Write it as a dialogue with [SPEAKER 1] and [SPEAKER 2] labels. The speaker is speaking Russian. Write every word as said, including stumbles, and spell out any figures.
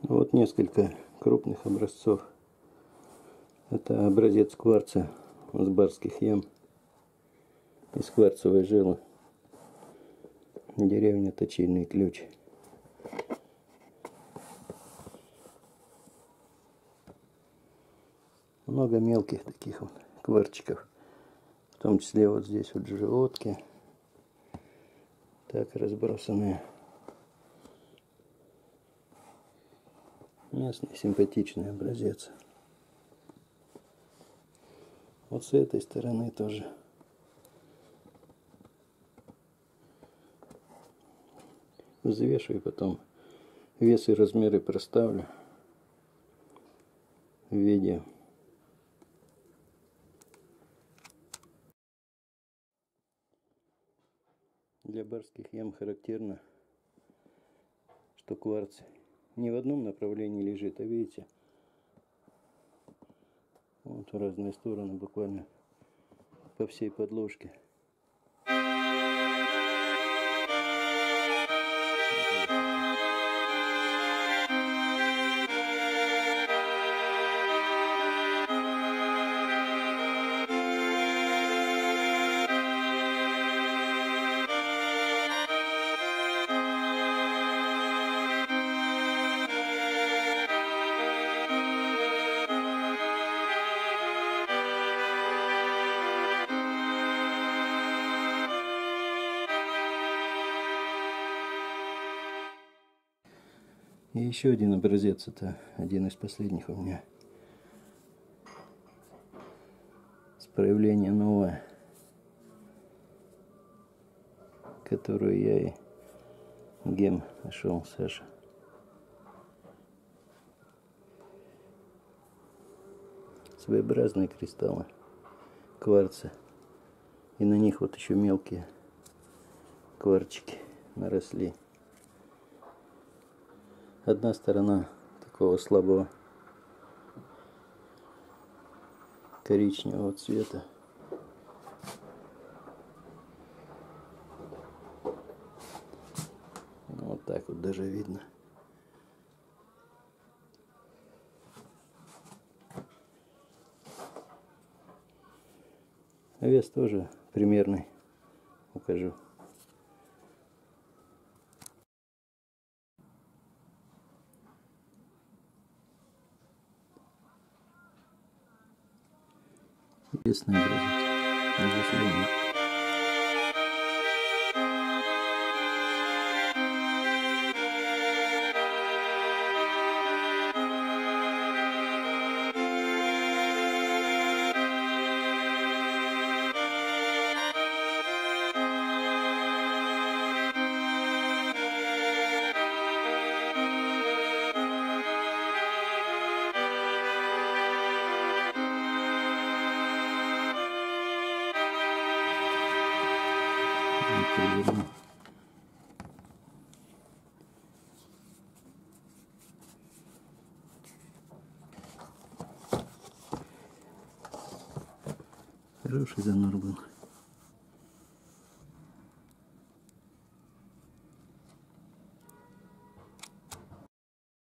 [SPEAKER 1] Вот несколько крупных образцов. Это образец кварца с барских ям из кварцевой жилы. Деревня Точильный Ключ. Много мелких таких вот кварчиков. В том числе вот здесь вот животки. Так разбросанные. Местный симпатичный образец. Вот с этой стороны тоже. Взвешиваю, потом вес и размеры проставлю в видео. Для барских ям характерно, что кварц не в одном направлении лежит, а видите, вот в разные стороны, буквально по всей подложке. И еще один образец, это один из последних у меня. С проявления новое, которую я и гем нашел, Саша. Своеобразные кристаллы кварца. И на них вот еще мелкие кварчики наросли. Одна сторона такого слабого коричневого цвета. Вот так вот даже видно. Вес тоже примерный, укажу. Интересный образец, безусловно. Переверну. Хороший занор был.